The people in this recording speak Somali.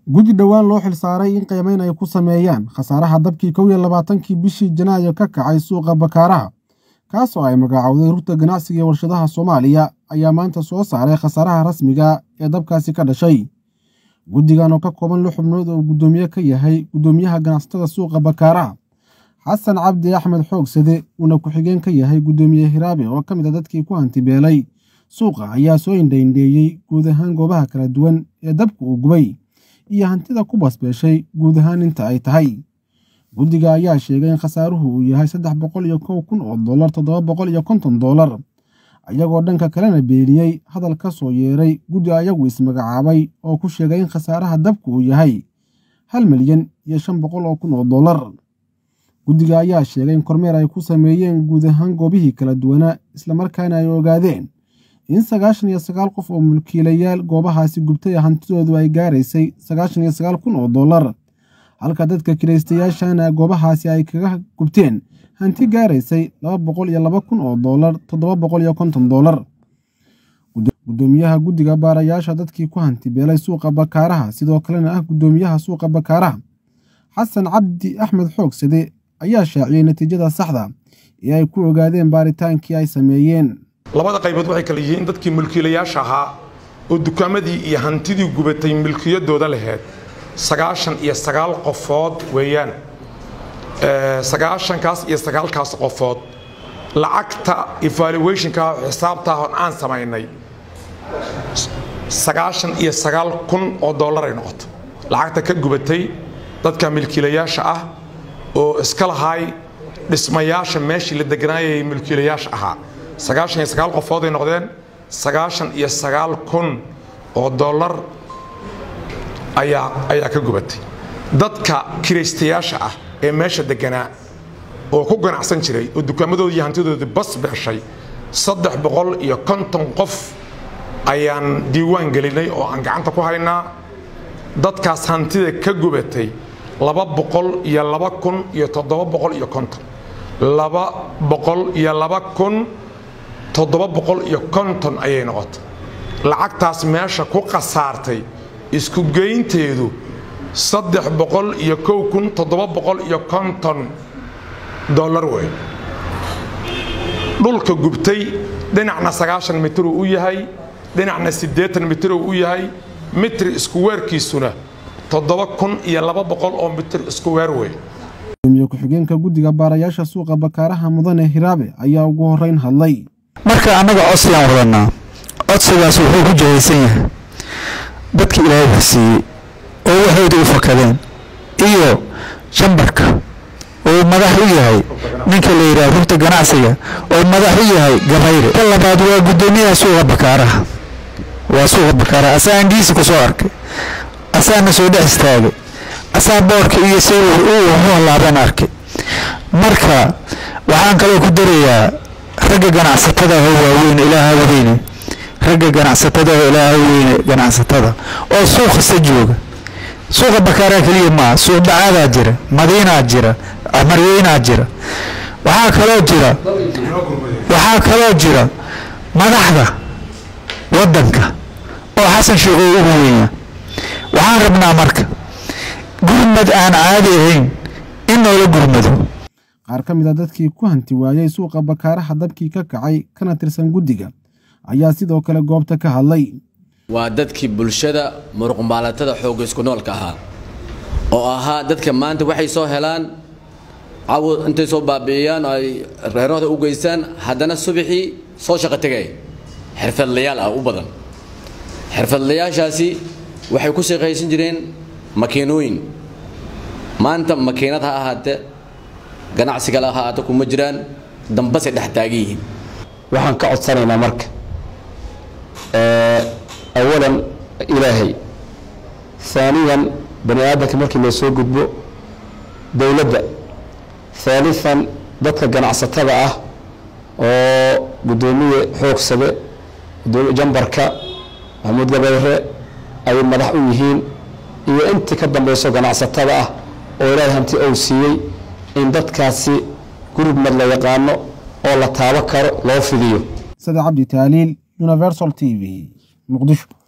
guddi dhawaan loo xilsaaray in qiimeyn ay ku sameeyaan khasaaraha dabkii 21kii bishii Janaayo ka kacay suuqa Bakaaraha kaas oo ay magacaawday rugta ganacsiga ee warshadaha Soomaaliya ayaa maanta soo saaray khasaaraha rasmiga ee dabkaasi ka dhashay. Guddigan oo ka kooban 6 xubnood oo gudoomiye ka yahay gudoomiyaha ganacsatada suuqa Bakaaraha Xasan Cabdi Axmed Xoogsade una ku xigeen ka yahay gudoomiye Hiraabe oo kamid ah dadkii ku hantibeelay suuqa ayaa soo indhayndeeyay guud ahaan goobaha kala duwan ee dabku uu gubay iyo hantida ku basbeeshay guud ahaan inta ay tahay. Guddiga ayaa sheegay in khasaaruhu uu yahay $301,000 $750 ayagoo dhanka kalena beeniyay hadal ka soo yeeray guddi ayagu ismagacaabay oo ku sheegay in khasaaraha dabku uu yahay $1,500,000. Guddiga ayaa sheegay in kormeer ay ku sameeyeen guud ahaan goobihii kala duwanaa isla markaana ay ogaadeen in 99 qof oo mulkiilayaal goobahaasi gubtay hantidoodu ay gaaraysay $99,000 halka dadka kiraystayaashana goobahaasi ay kaga gubteen hanti gaaraysay $202,000 $750. Gudoomiyaha guddiga baarayaasha dadkii ku hantibeelay suuqa Bakaaraha sidoo kalena ah gudoomiyaha suuqa Bakaaraha Xasan Cabdi Axmed Xoogsade ayaa shaaciyay natiijada saxda ee ay ku ogaadeen baaritaankii ay sameeyeen. labada qaybood waxay kala yihiin dadkii mulkiilayaasha ahaa oo dukaamadii iyo hantidii gubatay milkiyadooda lahayd 99 qofood weeyaan. 99 qofood lacagta evaluation-ka xisaabta aan samaynay $99,000 ay noqoto lacagta ka gubatay dadka milkiilayaasha ah oo iska lahay dhismayaasha meeshii la deganaayay milkiilayaasha ahaa 99 qofood ay noqdeen $99,000 ayaa ka gubatay. dadka kiraystayaasha ah ee meesha deganaa oo ku ganacsan jiray oo dukaamadooda iyo hantidooda bas beeshay 350 qof ayaan diiwaan gelinay oo aan gacanta ku haynaa. dadkaas hantida ka gubatay 202,750 ayay noqotay. lacagtaas meesha ku qasaartay isku geynteedu $301,750 way. dhulka gubtay dhinacna 90 mitir uu yahay dhinacna 80 mitir uu yahay mitir isku weerkiisuna 7,200 oo mitir isku weer way. Gudoomiye ku xigeenka guddiga baarayaasha suuqa Bakaaraha Mudane Hiraabe ayaa ugu horeyn hadlay. marka anaga codsigan wadanaa codsigaas wuxuu ku jeeysan yahay dadka Ilaahay xasiiyay oo waxay u fakadeen iyo jambarka oo madax u yahay ninka la yiraahdo rugta ganacsiga oo madax u yahay Gabayre. labaad waa gudoomiyaha suuqa Bakaaraha waa suuqa Bakaaraha asaan diisi ku soo arkay asaan soo dhex istaagay asaan boorka iyo sawir uu laaban arkay. marka waxaan kale ku dareeyaa ragga ganacsatada waaweyn Ilaahay wadayna ragga ganacsatada Ilaahay weyne ganacsatada oo suuqa sajooga suuqa Bakaaraha kaliya ma suuq Dacaada jira Madiina jira Amarweena jira waxaa kaloo jira madaxda wadanka oo Xasan Sheekh ugu weyn. waxaan rabnaa marka gurmad aan caadi ahayn in la gurmado. qaar ka mid ah dadkii ku hanti waayay suuqa Bakaaraha dabkii ka kacay kana tirsan guddiga ayaa sidoo kale goobta ka hadlay. waa dadkii bulshada muruqmaalatada xoog isku noolka ahaa oo ahaa dadka maanta waxay soo helaan awood intay soo baabi'iyaan ay reerooda u geystaan haddana subaxii soo shaqo tagay xirfadlayaal ah u badan. xirfadlayaashaasi waxay ku shaqaysan jireen makiinooyin maanta makiinad ha ahaatee ganacsiga la ahaato kuma jiraan dambas dhex taagiyihiin. waxaan ka codsanaynaa marka awalan ilaahay ثانيا bani aadamka markii la soo gudbo dawladda ثالثا dadka ganacsatada ah oo gudoomiye Xoogsade gudoomiye jambarka Maxamuud Gabayre ay madax u yihiin iyo inta ka dambayso ganacsatada ah oo Ilaahay hanti uu siiyay in dadkaasi gurmad la yaqaano oo la taabo karo loo fidiyo. Sada Cabdi Taaliil Universal TV Muqdisho.